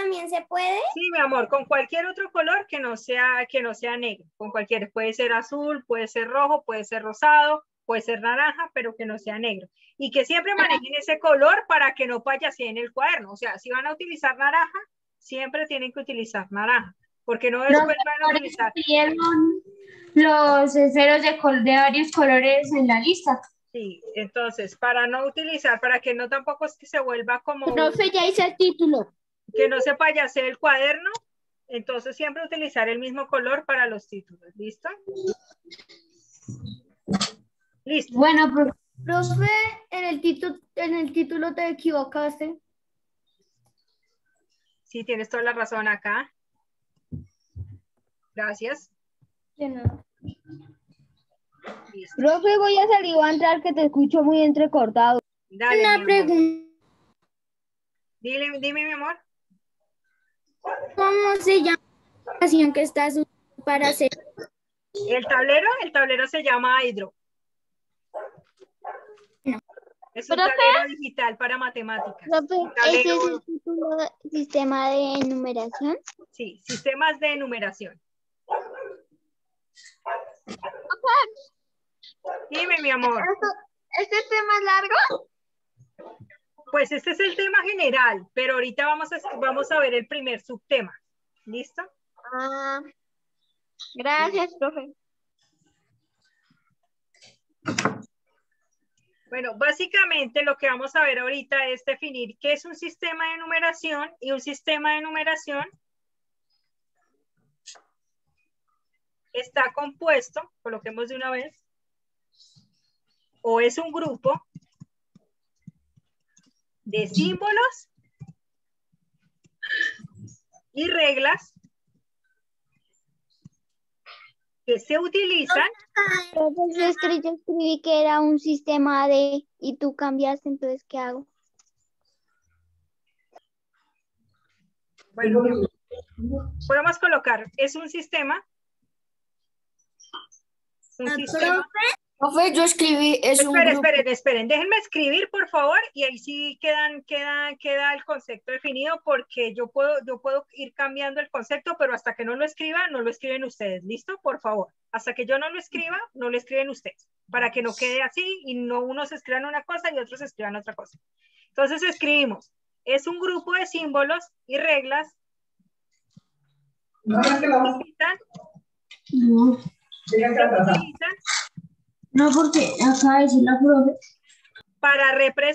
también se puede? Sí, mi amor, con cualquier otro color que no sea negro. Con cualquier, puede ser azul, puede ser rojo, puede ser rosado, puede ser naranja, pero que no sea negro. Y que siempre manejen ese color para que no payaseen el cuaderno. O sea, si van a utilizar naranja, siempre tienen que utilizar naranja, porque no después van a utilizar. Los esferos de varios colores en la lista. Sí, entonces, para no utilizar, para que no tampoco es que se vuelva como... Profe, ya hice el título. Que no se payasee el cuaderno, entonces siempre utilizar el mismo color para los títulos. ¿Listo? Listo. Bueno, profe, en el título te equivocaste. Sí, tienes toda la razón acá. Gracias. De nada. Listo. Profe, voy a salir o a entrar que te escucho muy entrecortado. Dale, Una mi amor. pregunta. Dime, mi amor. ¿Cómo se llama la aplicación que estás usando para hacer? El tablero se llama Hydro. Es un tablero digital para matemáticas. Profe, Tablero, ¿este es el título de sistema de numeración? sí, sistemas de numeración. Dime, mi amor. ¿Este tema es largo? Pues este es el tema general, pero ahorita vamos a ver el primer subtema. ¿Listo? Ah, gracias, profe. Bueno, básicamente lo que vamos a ver ahorita es definir qué es un sistema de numeración, y un sistema de numeración está compuesto, coloquemos de una vez, o es un grupo de símbolos y reglas que se utilizan. Profe, yo escribí que era un sistema de... y tú cambiaste, entonces, ¿qué hago? Bueno, podemos colocar, es un sistema. Un sistema. Profe, yo escribí, es un grupo. Esperen, déjenme escribir, por favor, y ahí sí queda el concepto definido, porque yo puedo ir cambiando el concepto, pero hasta que no lo escriba, no lo escriben ustedes. ¿Listo? Por favor. Hasta que yo no lo escriba, no lo escriben ustedes, para que no quede así y no unos escriban una cosa y otros escriban otra cosa. Entonces escribimos, es un grupo de símbolos y reglas que se utilizan. No, porque acá dice la profe. Para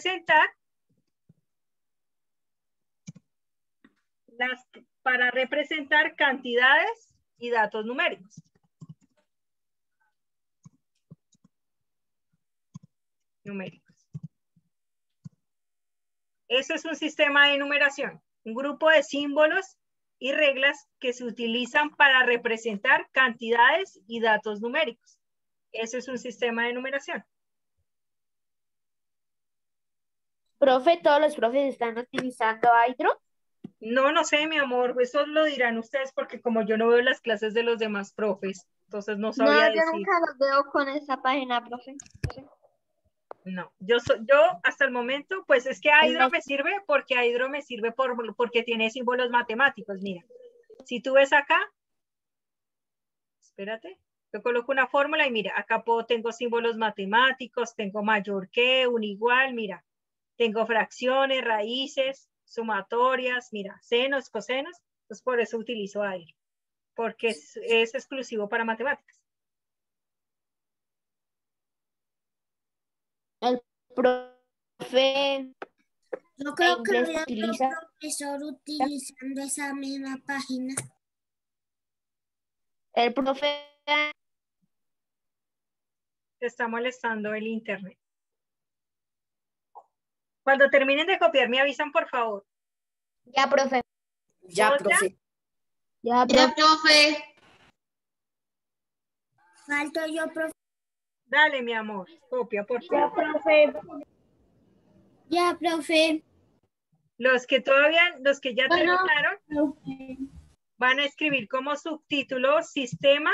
representar cantidades y datos numéricos. Eso es un sistema de numeración, un grupo de símbolos y reglas que se utilizan para representar cantidades y datos numéricos. Eso es un sistema de numeración. Profe, todos los profes están utilizando Hydro. No sé, mi amor, eso lo dirán ustedes, porque como yo no veo las clases de los demás profes, entonces no sabría decir. Yo nunca los veo con esa página, profe. No, yo hasta el momento, pues es que Hydro me sirve porque tiene símbolos matemáticos. Mira, si tú ves acá, espérate, yo coloco una fórmula y mira, acá tengo símbolos matemáticos, tengo mayor que, un igual, mira, tengo fracciones, raíces, sumatorias, mira, senos, cosenos, pues por eso utilizo Hydro, porque es exclusivo para matemáticas. El profe. Yo creo que inglés había utiliza. otro profesor utilizando esa misma página. El profe. Te está molestando el internet. Cuando terminen de copiar, me avisan, por favor. Ya, profe. Ya, profe. Ya, profe. Falto yo, profe. Dale, mi amor. Copia, por favor. Ya, profe. Ya, profe. Los que ya terminaron, van a escribir como subtítulo sistema,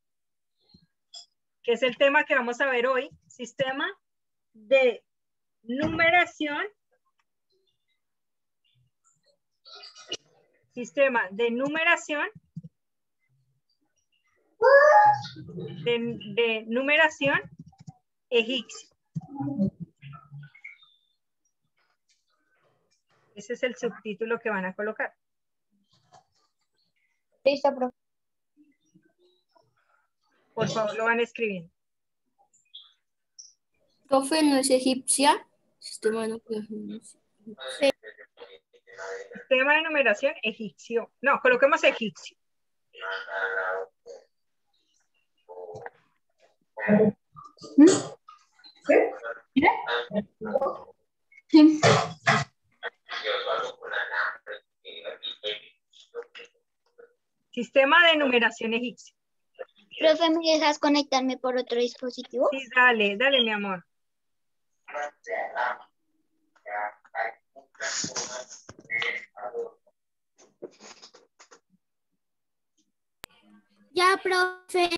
que es el tema que vamos a ver hoy, sistema de numeración Sistema de numeración. De numeración egipcio. Ese es el subtítulo que van a colocar. Listo, profe. Por favor, lo van escribiendo. Profe, ¿no es egipcia? Sistema de numeración. Sistema de numeración egipcio. No, coloquemos egipcio. Sí. Sistema de numeración egipcio. Profe, ¿me dejas conectarme por otro dispositivo? Sí, dale, dale, mi amor. Ya, profe.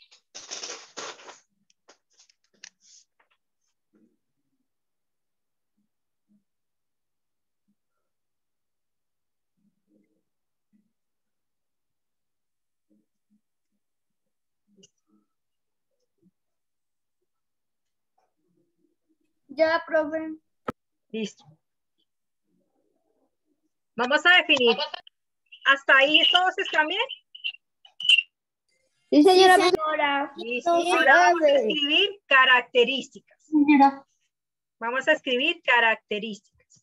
Ya, profe. Listo. Vamos a definir. ¿Hasta ahí todos están bien? Sí, señora. Sí, profesora. Listo. Sí, Ahora vamos a profe. escribir características. Señora. Vamos a escribir características.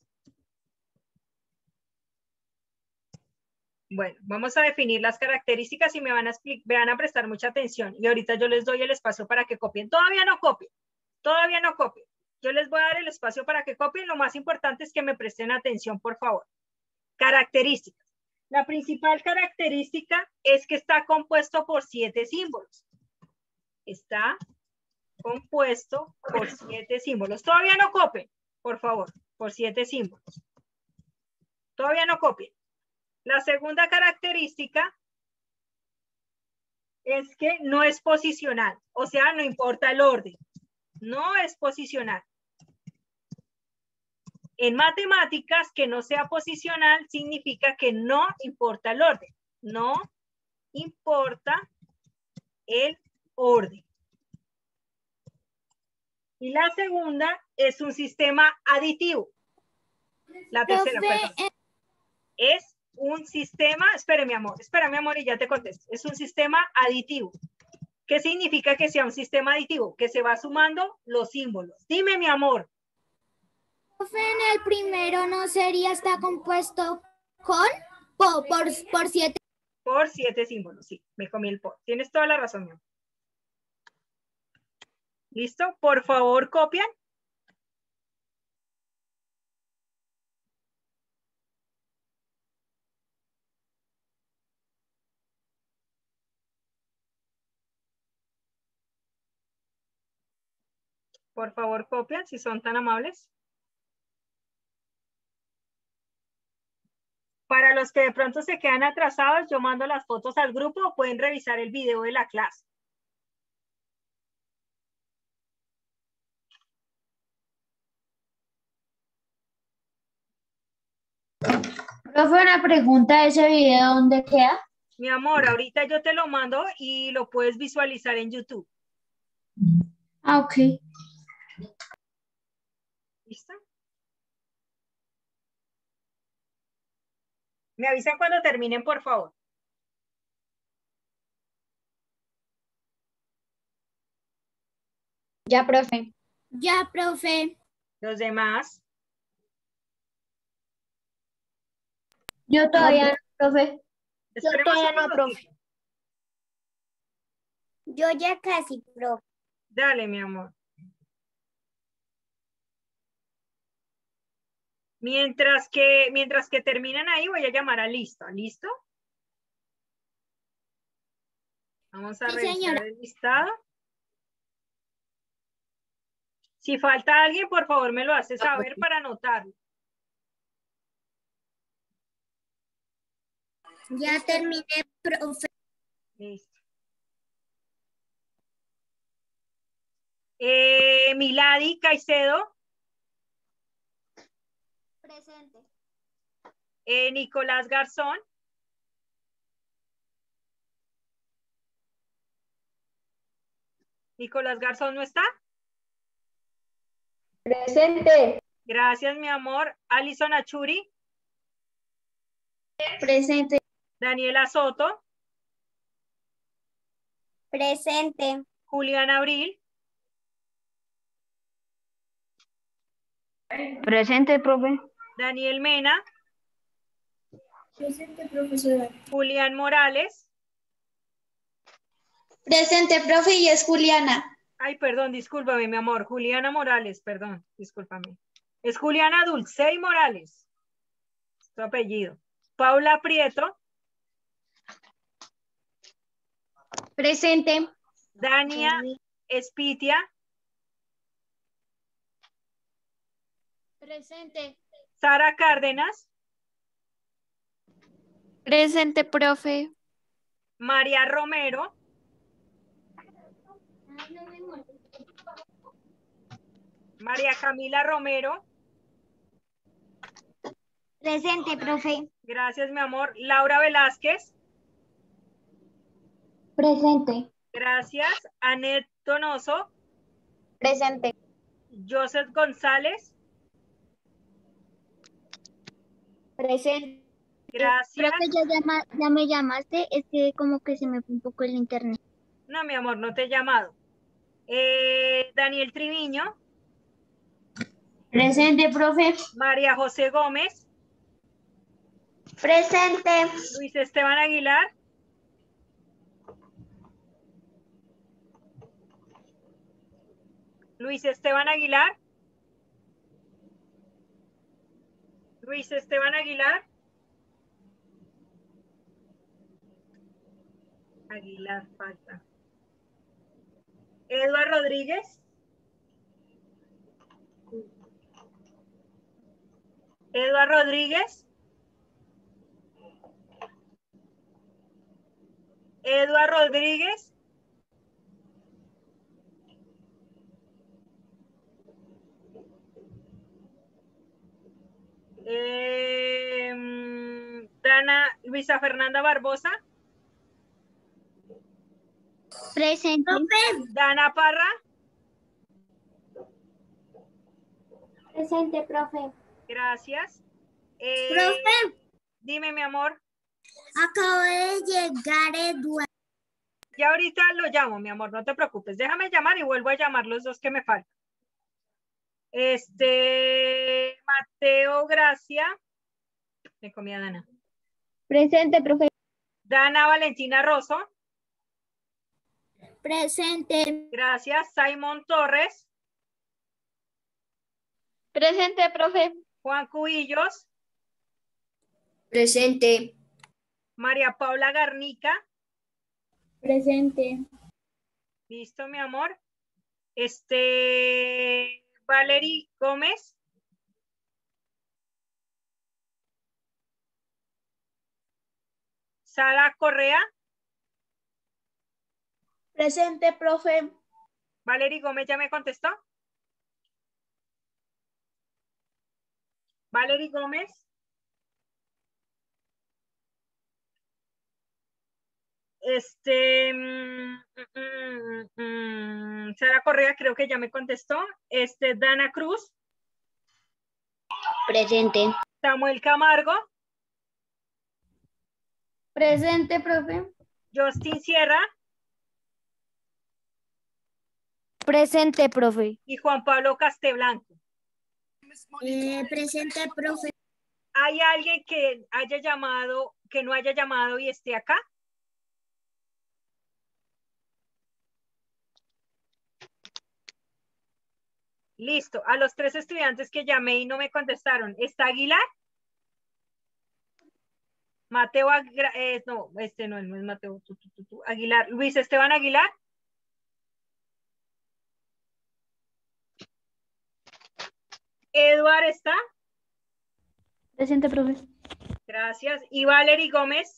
Bueno, vamos a definir las características y me van a prestar mucha atención. Y ahorita yo les doy el espacio para que copien. Todavía no copien. Todavía no copien. Yo les voy a dar el espacio para que copien. Lo más importante es que me presten atención, por favor. Características. La principal característica es que está compuesto por 7 símbolos. Está compuesto por 7 símbolos. Todavía no copien, por favor, por 7 símbolos. Todavía no copien. La segunda característica es que no es posicional, o sea, no importa el orden. No es posicional. En matemáticas, que no sea posicional significa que no importa el orden. No importa el orden. Y la segunda es un sistema aditivo. La tercera, perdón. Es un sistema, espere mi amor, y ya te contesto. Es un sistema aditivo. ¿Qué significa que sea un sistema aditivo? Que se va sumando los símbolos. Dime, mi amor. Profe, en el primero no sería, está compuesto con, por 7. Por 7 símbolos, sí, me comí el por. Tienes toda la razón, mi amor. ¿Listo? Por favor, copian. Por favor, copian, si son tan amables. Para los que de pronto se quedan atrasados, yo mando las fotos al grupo o pueden revisar el video de la clase. Profe, una pregunta, ¿ese video dónde queda? Mi amor, ahorita yo te lo mando y lo puedes visualizar en YouTube. Ah, ok. ¿Listo? Me avisan cuando terminen, por favor. Ya, profe. Ya, profe. Los demás. Yo todavía no, profe. Esperemos todavía un no, minutito. profe. Yo ya casi, profe. Dale, mi amor. Mientras que terminan ahí, voy a llamar a lista. ¿Listo? Vamos a Sí, revisar señora. el listado. Si falta alguien, por favor, me lo hace saber para anotarlo. Ya terminé, profe. Listo. Milady Caicedo. Presente. Nicolás Garzón. Nicolás Garzón no está. Presente. Gracias, mi amor. Alison Achuri. Presente. Daniela Soto. Presente. Julián Abril. Presente, profe. Daniel Mena. Presente, profesora. Julián Morales. Presente, profe, y es Juliana. Ay, perdón, discúlpame, mi amor. Juliana Morales, perdón, discúlpame. Es Juliana Dulcey Morales. Su apellido. Paula Prieto. Presente. Dania Espitia. Presente. Sara Cárdenas. Presente, profe. María Romero. María Camila Romero. Presente, profe. Gracias, mi amor. Laura Velázquez. Presente. Gracias. Anet Donoso. Presente. Joseph González. Presente. Gracias. Profe, ya me llamaste, es que como que se me fue un poco el internet. No, mi amor, no te he llamado. Daniel Triviño. Presente, profe. María José Gómez. Presente. Luis Esteban Aguilar. Luis Esteban Aguilar. Luis Esteban Aguilar. Aguilar, falta. Eduardo Rodríguez. Eduardo Rodríguez. Eduardo Rodríguez. Luisa Fernanda Barbosa. Presente. Dana Parra. Presente, profe. Gracias. Profe. Dime, mi amor. Acabo de llegar, Eduardo. Ya ahorita lo llamo, mi amor, no te preocupes. Déjame llamar y vuelvo a llamar los dos que me faltan. Mateo Gracia. Me comí a Dana. Presente, profe. Dana Valentina Rosso. Presente. Gracias. Simón Torres. Presente, profe. Juan Cubillos. Presente. María Paula Garnica. Presente. Listo, mi amor. Valery Gómez. Sara Correa. Presente, profe. Valery Gómez ya me contestó. Valery Gómez. Sara Correa creo que ya me contestó. Dana Cruz. Presente. Samuel Camargo. Presente, profe. Justin Sierra. Presente, profe. Y Juan Pablo Casteblanco. Presente, profe. ¿Hay alguien que haya llamado, que no haya llamado y esté acá? Listo. A los 3 estudiantes que llamé y no me contestaron. ¿Está Aguilar? Mateo, no, no es Mateo. Aguilar. Luis Esteban Aguilar. Eduard está. Presente, profe. Gracias. ¿Y Valery Gómez?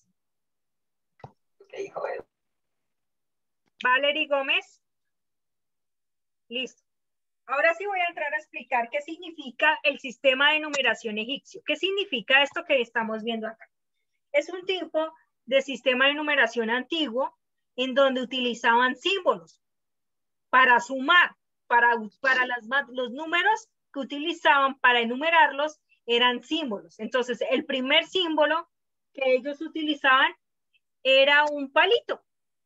Valery Gómez. Listo. Ahora sí voy a entrar a explicar qué significa el sistema de numeración egipcio. ¿Qué significa esto que estamos viendo acá? Es un tipo de sistema de numeración antiguo en donde utilizaban símbolos para sumar, para los números que utilizaban para enumerarlos eran símbolos. Entonces, el primer símbolo que ellos utilizaban era un palito.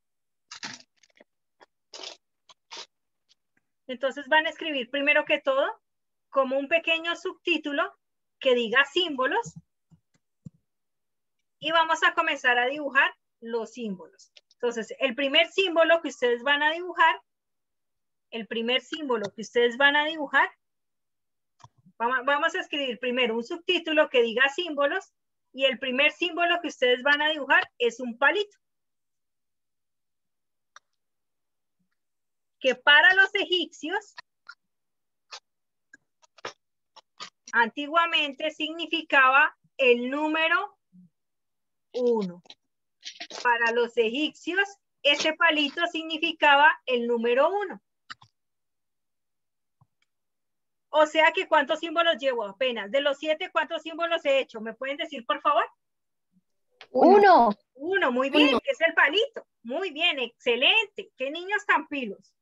Entonces van a escribir primero que todo como un pequeño subtítulo que diga símbolos y vamos a comenzar a dibujar los símbolos. Entonces, el primer símbolo que ustedes van a dibujar, vamos a escribir primero un subtítulo que diga símbolos y el primer símbolo que ustedes van a dibujar es un palito. Que para los egipcios antiguamente significaba el número 1. Para los egipcios, ese palito significaba el número 1. O sea que ¿cuántos símbolos llevo apenas? De los 7, ¿cuántos símbolos he hecho? ¿Me pueden decir, por favor? 1. 1, muy bien, que es el palito. Muy bien, excelente. Qué niños tan pilos.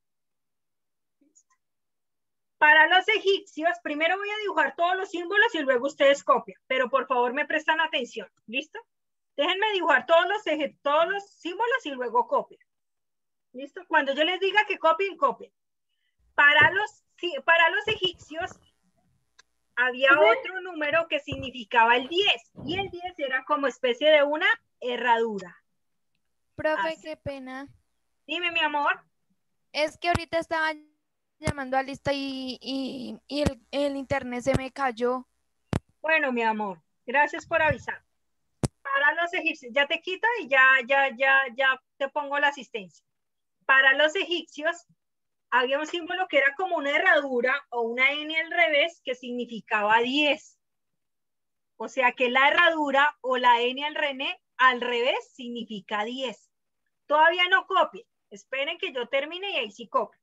Para los egipcios, primero voy a dibujar todos los símbolos y luego ustedes copian. Pero por favor me prestan atención. ¿Listo? Déjenme dibujar todos los símbolos y luego copian. ¿Listo? Cuando yo les diga que copien, copien. Para los egipcios había otro número que significaba el 10. Y el 10 era como especie de una herradura. Profe, Así. qué pena. Dime, mi amor. Es que ahorita estaba llamando a lista y el internet se me cayó. Bueno, mi amor, gracias por avisar. Para los egipcios, ya te quito y ya te pongo la asistencia. Para los egipcios había un símbolo que era como una herradura o una N al revés que significaba 10. O sea que la herradura o la N al revés significa 10. Todavía no copien. Esperen que yo termine y ahí sí copio.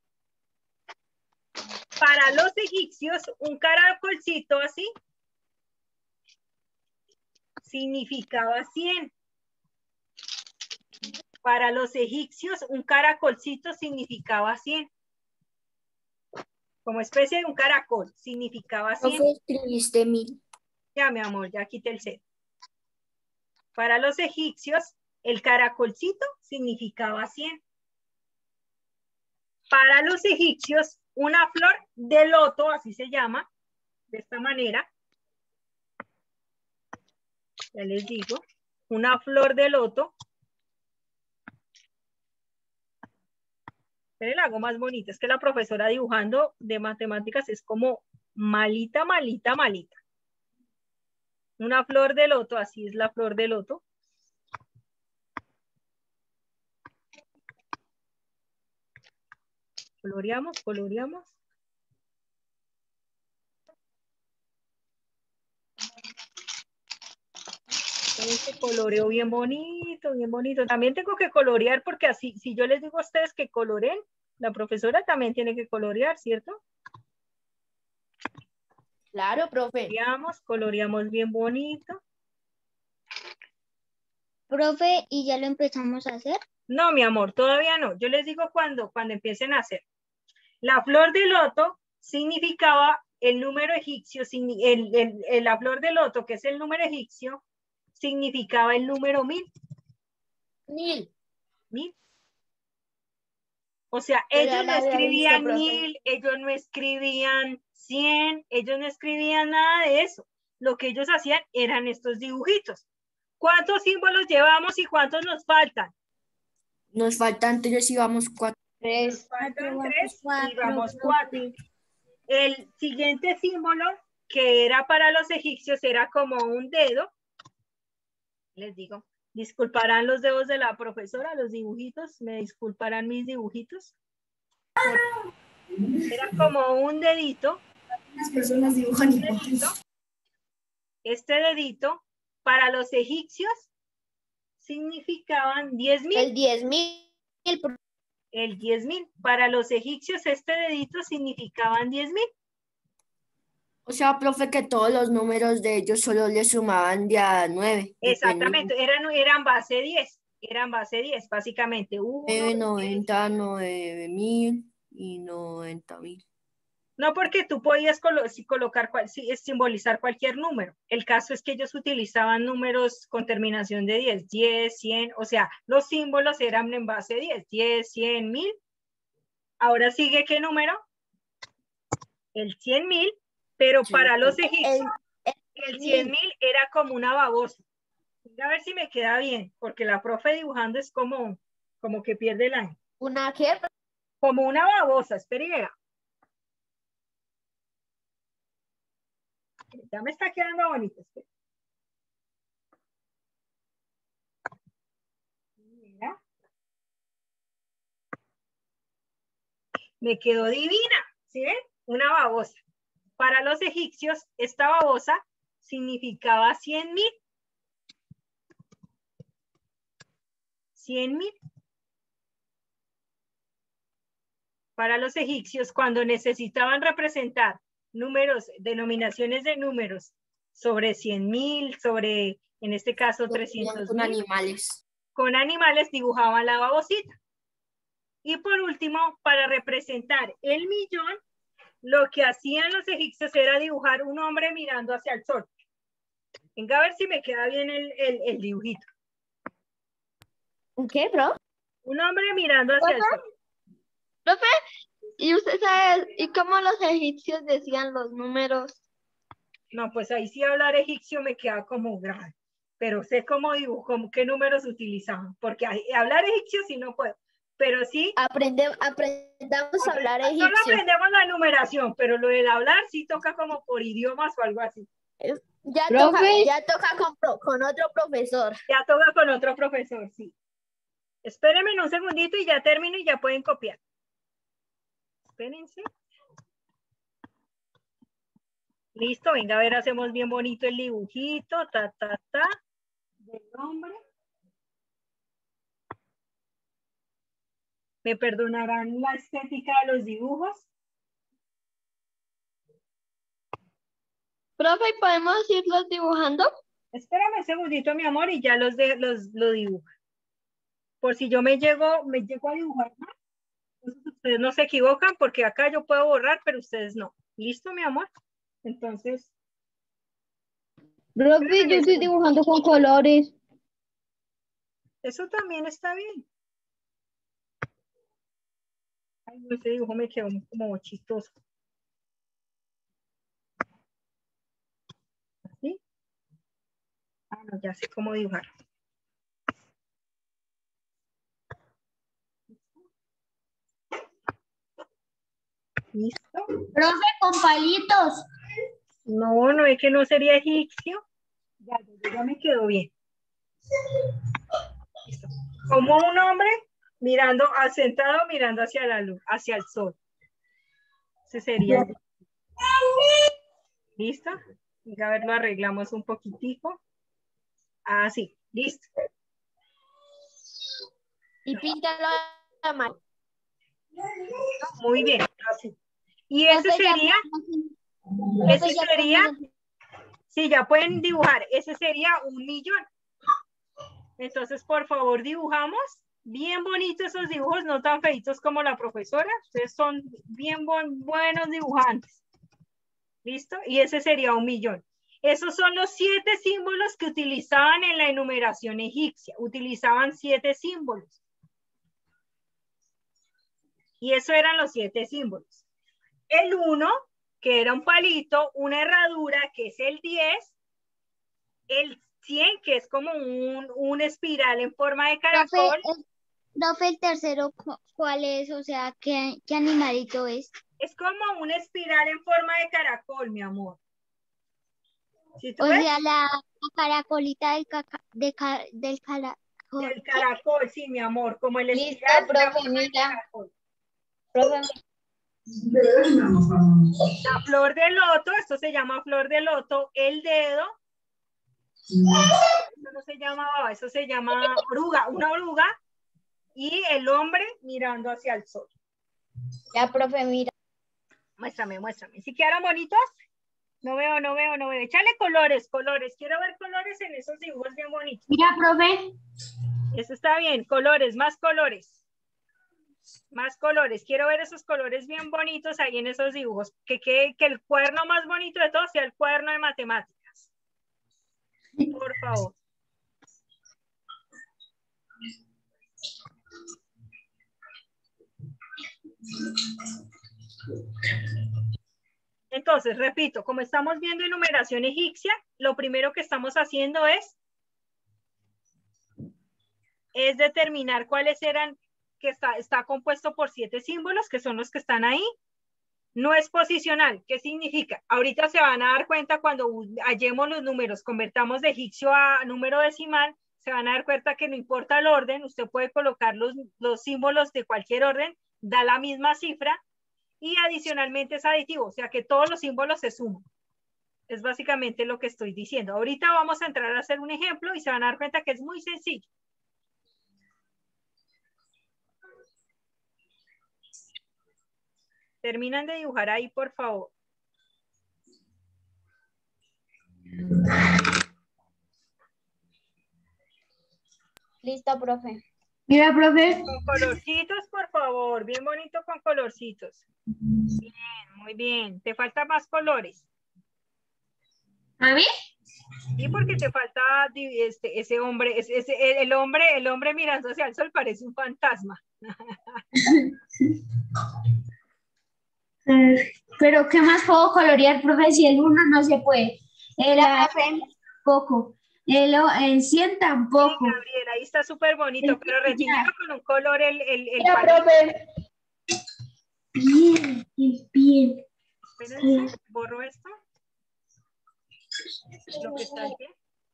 Para los egipcios, un caracolcito así significaba 100. Para los egipcios, un caracolcito significaba 100. Como especie de un caracol, significaba 100. Profe, escribiste 1000. Ya, mi amor, ya quité el 0. Para los egipcios, el caracolcito significaba 100. Para los egipcios, una flor de loto, así se llama, de esta manera. Ya les digo, una flor de loto. Pero la hago más bonita, es que la profesora dibujando de matemáticas es como malita. Una flor de loto, así es la flor de loto. Coloreamos. Este coloreo bien bonito. También tengo que colorear porque así, si yo les digo a ustedes que coloreen, la profesora también tiene que colorear, ¿cierto? Claro, profe. Coloreamos bien bonito. Profe, ¿y ya lo empezamos a hacer? No, mi amor, todavía no. Yo les digo cuando empiecen a hacer. La flor de loto significaba el número egipcio, la flor de loto, que es el número egipcio, significaba el número 1000. 1000. 1000. O sea, Pero ellos no la había escribían visto, profe. 1000, ellos no escribían 100, ellos no escribían nada de eso. Lo que ellos hacían eran estos dibujitos. ¿Cuántos símbolos llevamos y cuántos nos faltan? Nos faltan 3 y vamos 4. Nos faltan 3 y vamos 4. El siguiente símbolo que era para los egipcios era como un dedo. Les digo, disculparán los dedos de la profesora, los dibujitos, me disculparán mis dibujitos. Era como un dedito. Las personas dibujan igual. Este dedito para los egipcios significaban 10.000. El 10.000. El 10.000. Para los egipcios este dedito significaban 10.000. O sea, profe, que todos los números de ellos solo le sumaban de a 9. Exactamente, eran base 10. Eran base 10, básicamente. 1, 990, 9000, y 90.000. No, porque tú podías simbolizar cualquier número. El caso es que ellos utilizaban números con terminación de 10, 10, 100, o sea, los símbolos eran en base de 10, 100, 1000. Ahora sigue, ¿qué número? El 100.000, pero para los egipcios, el 100.000 era como una babosa. A ver si me queda bien, porque la profe dibujando es como que pierde el año. ¿Una qué? Como una babosa, espere y vea. Ya me está quedando bonito. Mira. Me quedó divina, ¿sí ven? Una babosa. Para los egipcios, esta babosa significaba 100.000. 100.000. Para los egipcios, cuando necesitaban representar números, denominaciones de números sobre 100.000, sobre, en este caso, 300.000. Con animales. Con animales dibujaban la babosita. Y por último, para representar el millón, lo que hacían los egipcios era dibujar un hombre mirando hacia el sol. Venga a ver si me queda bien el dibujito. ¿Un qué, bro? Un hombre mirando hacia el sol. Profe, ¿y usted sabe y cómo los egipcios decían los números? No, pues ahí sí hablar egipcio me queda como grave. Pero sé cómo dibujo, qué números utilizaban. Porque hablar egipcio sí no puedo. Pero sí. Aprendamos a hablar egipcio. Solo aprendemos la numeración, pero lo del hablar sí toca como por idiomas o algo así. Ya toca con otro profesor. Ya toca con otro profesor, sí. Espérenme un segundito y ya termino y ya pueden copiar. Espérense. Listo, venga a ver, hacemos bien bonito el dibujito, del nombre. ¿Me perdonarán la estética de los dibujos? Profe, ¿y podemos irlos dibujando? Espérame un segundito, mi amor, y ya lo dibujo. Por si yo me llego a dibujar más, entonces ustedes no se equivocan, porque acá yo puedo borrar, pero ustedes no. ¿Listo, mi amor? Entonces. Profe, yo estoy dibujando con colores. Eso también está bien. Ay, no, ese dibujo me quedó como chistoso. ¿Sí? Ah, no, ya sé cómo dibujar. ¿Listo? Profe, con palitos. No, no es que no sería egipcio. Ya me quedó bien. Listo. Como un hombre sentado mirando hacia la luz, hacia el sol. Ese sería. ¿Listo? Y a ver, lo arreglamos un poquitico. Así, listo. Y píntalo a mano. Muy bien, así. Y ese sería, sí, ya pueden dibujar, ese sería 1.000.000. Entonces, por favor, dibujamos bien bonitos esos dibujos, no tan feitos como la profesora. Ustedes son bien buenos dibujantes. ¿Listo? Y ese sería 1.000.000. Esos son los 7 símbolos que utilizaban en la enumeración egipcia. Utilizaban 7 símbolos. Y eso eran los 7 símbolos. El 1, que era un palito, una herradura, que es el 10, el 100, que es como un espiral en forma de caracol. Profe, el tercero, ¿cuál es? O sea, ¿qué animalito es? Es como una espiral en forma de caracol, mi amor. ¿Sí tú O ves? sea, la caracolita del caracol. El caracol, sí, mi amor, como el Listo, espiral. profe, mira. Profe, la flor de loto, esto se llama flor de loto, el dedo. Eso no se llama baba, eso se llama oruga, una oruga. Y el hombre mirando hacia el sol. ya, profe, mira. Muéstrame. ¿Sí quedaron bonitos? No veo. Échale colores. Quiero ver colores en esos dibujos bien bonitos. Mira, profe. Eso está bien. Colores, más colores. Más colores. Quiero ver esos colores bien bonitos ahí en esos dibujos. Que el cuaderno más bonito de todos sea el cuaderno de matemáticas. Por favor. Entonces, repito, como estamos viendo enumeración egipcia, lo primero que estamos haciendo es determinar cuáles eran, que está compuesto por 7 símbolos, que son los que están ahí. No es posicional. ¿Qué significa? Ahorita se van a dar cuenta cuando hallemos los números, convertamos de egipcio a número decimal, se van a dar cuenta que no importa el orden, usted puede colocar los símbolos de cualquier orden, da la misma cifra, y adicionalmente es aditivo, o sea que todos los símbolos se suman. Es básicamente lo que estoy diciendo. Ahorita vamos a entrar a hacer un ejemplo y se van a dar cuenta que es muy sencillo. Terminan de dibujar ahí, por favor. Listo, profe. Mira, profe. Con colorcitos, por favor. Bien bonito con colorcitos. Bien, muy bien. Te faltan más colores. ¿A mí? Y porque te falta ese hombre, el hombre mirando hacia el sol parece un fantasma. Pero ¿qué más puedo colorear, profe? Si el 1 no se puede. El Mira, A profe. tampoco. El 100 tampoco. Sí, Gabriel, ahí está súper bonito, pero retíralo con un color el Mira, palito. profe. Bien, bien. Espérense, borro esto. Lo que está aquí.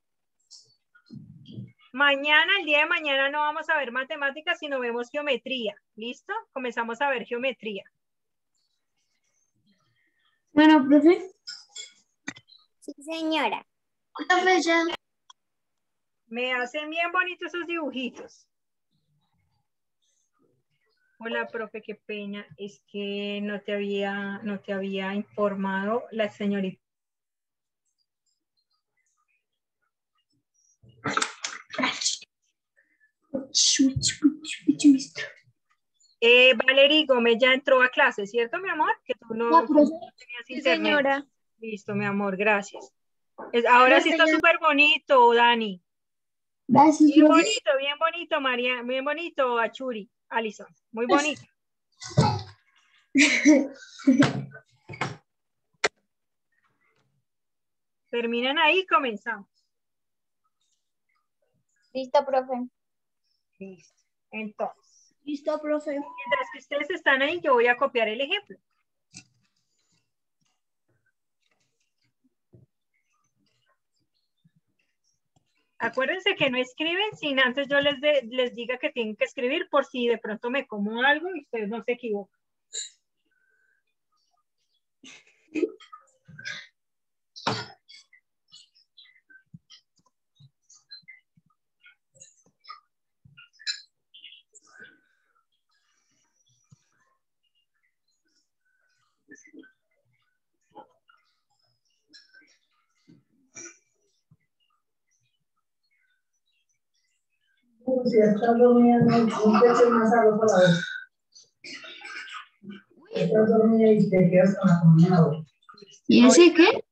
Mañana, el día de mañana no vamos a ver matemáticas, sino vemos geometría. ¿Listo? Comenzamos a ver geometría. Bueno, profe. Sí, señora. Profe, ya. Me hacen bien bonitos esos dibujitos. Hola, profe, qué pena. Es que no te había informado la señorita. Valerie Gómez ya entró a clase, ¿cierto, mi amor? Que tú no tenías internet. señora. Listo, mi amor, gracias. Ahora sí está súper bonito, Dani. Gracias, profe. Bien bonito, María. Bien bonito, Achuri, Alison. Muy bonito. Terminan ahí, comenzamos. Listo, profe. Listo. Entonces, Listo, profe. mientras que ustedes están ahí, yo voy a copiar el ejemplo. Acuérdense que no escriben sin antes yo les diga que tienen que escribir por si de pronto me como algo y ustedes no se equivocan. Si estás dormida, no te eches más agua para ver. Estás dormida y te quedas con la comida. ¿Y ese qué?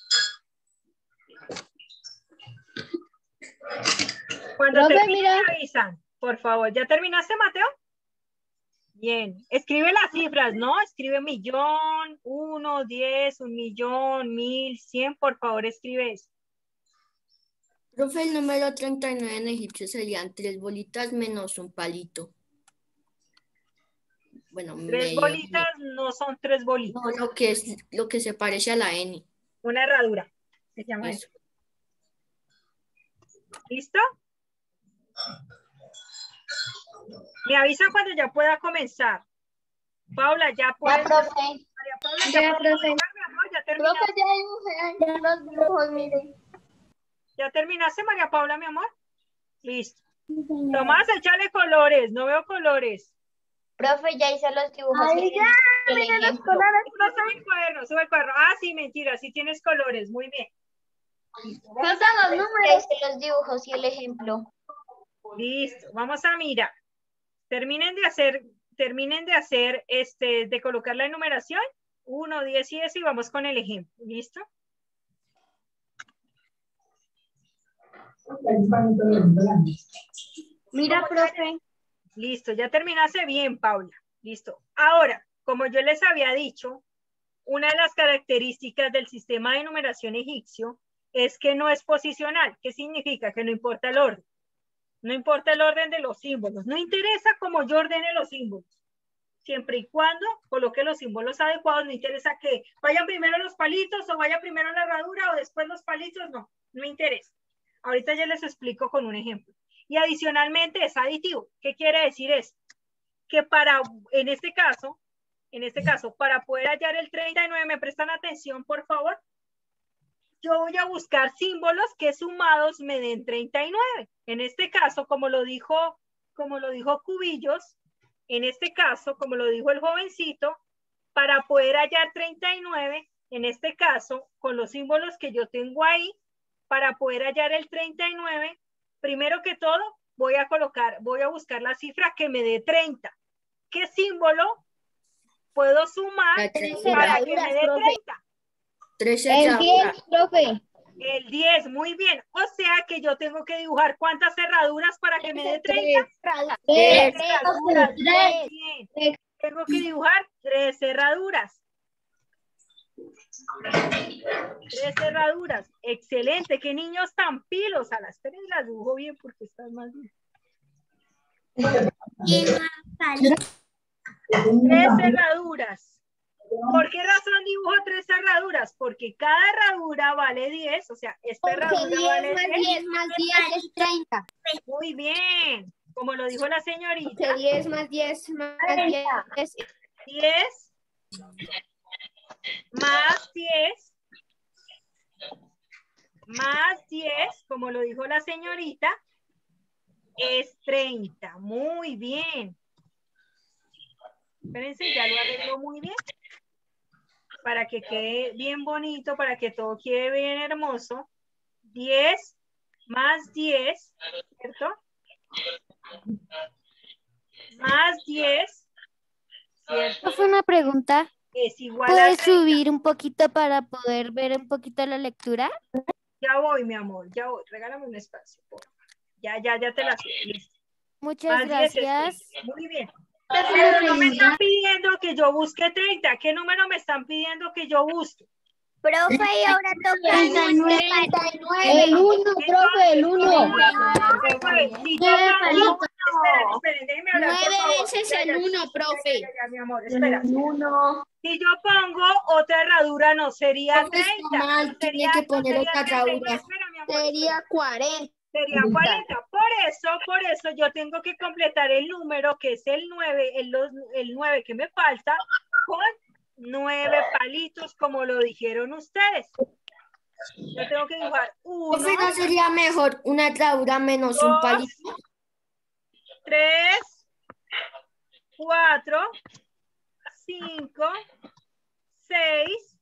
Cuando Profe, termine mira. me avisan, por favor. ¿Ya terminaste, Mateo? Bien. Escribe las cifras, ¿no? Escribe 1.000.000, 1, 10, 1.000.000, 1.000, 100. Por favor, escribe eso. Profe, el número 39 en egipcio serían 3 bolitas menos un palito. Bueno, 3 bolitas no son 3 bolitas. No, lo que se parece a la N. Una herradura. Se llama eso. ¿Listo? Me avisa cuando ya pueda comenzar. Paula, ya puedes. Ya, profe. María Paula, Ya, ya puedes profe. dibujar, mi amor, ya terminaste. Profe, ya dibujé ya los dibujos, mire. ¿Ya terminaste, María Paula, mi amor? Listo. Tomás, échale colores. No veo colores. Profe, ya hice los dibujos. Ay, y el ejemplo. No sube el cuaderno, sube el cuaderno. Ah, sí, mentira, sí tienes colores. Muy bien. Faltan los números. Ya hice los dibujos y el ejemplo. Listo, vamos a mirar. Terminen de hacer terminen de hacer, de colocar la enumeración, 1, 10 y eso, y vamos con el ejemplo. ¿Listo? Mira, profe. Listo, ya terminaste bien, Paula. Listo. Ahora, como yo les había dicho, una de las características del sistema de numeración egipcio es que no es posicional. ¿Qué significa? Que no importa el orden. No importa el orden de los símbolos. No interesa cómo yo ordene los símbolos. Siempre y cuando coloque los símbolos adecuados, no interesa que vayan primero los palitos o vaya primero la herradura o después los palitos, no interesa. Ahorita ya les explico con un ejemplo. Y adicionalmente es aditivo. ¿Qué quiere decir eso? Que en este caso, para poder hallar el 39, ¿me prestan atención, por favor? Yo voy a buscar símbolos que sumados me den 39. En este caso, como lo dijo Cubillos, en este caso, como lo dijo el jovencito, para poder hallar 39, en este caso, con los símbolos que yo tengo ahí, para poder hallar el 39, primero que todo, voy a buscar la cifra que me dé 30. ¿Qué símbolo puedo sumar para que me dé 30? 13 El 10, profe. El 10, muy bien. O sea que yo tengo que dibujar ¿cuántas cerraduras para que me dé 30? 3 cerraduras. Muy bien. Tengo que dibujar 3 cerraduras. 3 cerraduras. Excelente. Qué niños tan pilos. A las 3 las dibujo bien porque están más bien. 3 cerraduras. ¿Por qué razón dibujo 3 cerraduras? Porque cada herradura vale 10, o sea, esta herradura vale 10. Más 10 es 30. Muy bien, como lo dijo la señorita. 10 más 10 más 10 es 10 más 10 más 10, como lo dijo la señorita, es 30. Muy bien. Espérense, ya lo arreglo muy bien. Para que quede bien bonito, para que todo quede bien hermoso. 10 más 10, ¿cierto? Más 10, ¿cierto? Fue una pregunta. Es igual a ¿Puedes 30. subir un poquito para poder ver un poquito la lectura? Ya voy, mi amor, ya voy. Regálame un espacio, por favor. Ya te la subo. Listo. Muchas Más 10 es gracias. 30. Muy bien. Pero no me están pidiendo que yo busque 30. ¿Qué número me están pidiendo que yo busque? Profe, y ahora toca 39. El 1, profe, el 1. Si yo pongo, esperen, déjenme hablar, por 9 favor. veces el 1, profe. Ya, mi amor, espera. Si yo pongo otra herradura, no sería 30. mal, tiene que poner otra herradura. Espera, mi amor, Sería 40. sería 40. Por eso yo tengo que completar el número que es el 9, el 9 que me falta, con 9 palitos, como lo dijeron ustedes. Yo tengo que dibujar 1, Profe, ¿no sería mejor una herradura menos un 2, palito? 3, 4, 5, 6,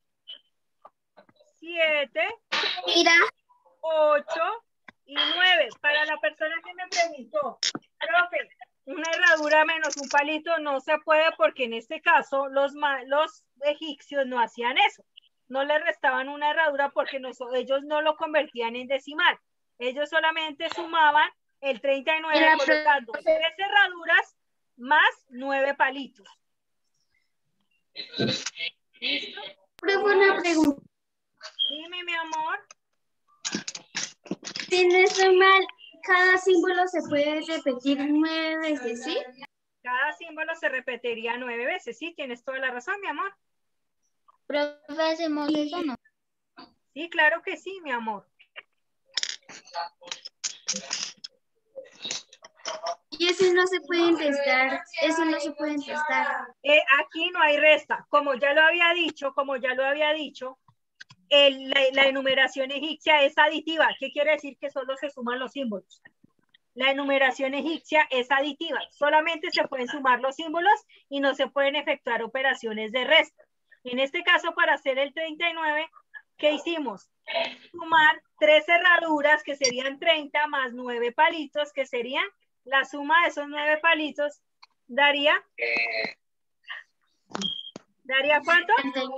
7, Mira. 8 y 9. Para la persona que me preguntó, profe, una herradura menos un palito no se puede porque en este caso los egipcios no hacían eso. No le restaban una herradura porque ellos no lo convertían en decimal. Ellos solamente sumaban el 39 colocando 3 herraduras más 9 palitos. ¿Listo? Profe, una pregunta. Dime, mi amor. Si no estoy mal, cada símbolo se puede repetir 9 veces, ¿sí? Cada símbolo se repetiría 9 veces. Sí, tienes toda la razón, mi amor. Profe, ¿hacemos eso no? Sí, claro que sí, mi amor. Y eso no se puede testar. Eso no se puede testar. Aquí no hay resta. Como ya lo había dicho, la enumeración egipcia es aditiva. ¿Qué quiere decir? Que solo se suman los símbolos. La enumeración egipcia es aditiva. Solamente se pueden sumar los símbolos y no se pueden efectuar operaciones de resta. En este caso, para hacer el 39, ¿qué hicimos? Sumar 3 cerraduras, que serían 30, más 9 palitos, que serían la suma de esos 9 palitos, daría. ¿Daría cuánto?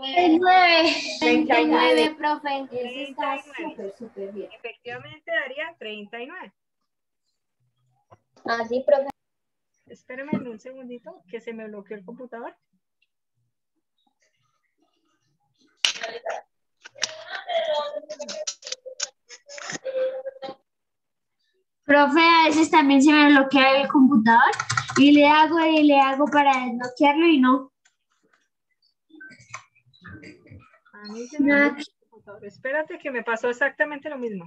39, profe. Eso está súper bien. Efectivamente daría 39. Así, profe. Espérenme un segundito que se me bloqueó el computador. Profe, a veces también se me bloquea el computador y le hago para desbloquearlo y no. A mí se me bloqueó el computador. Espérate que me pasó exactamente lo mismo.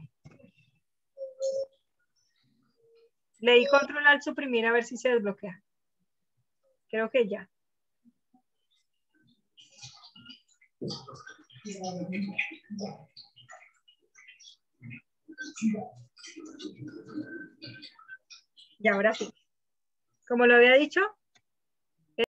Le di control al suprimir a ver si se desbloquea. Creo que ya. Y ahora sí. Como lo había dicho,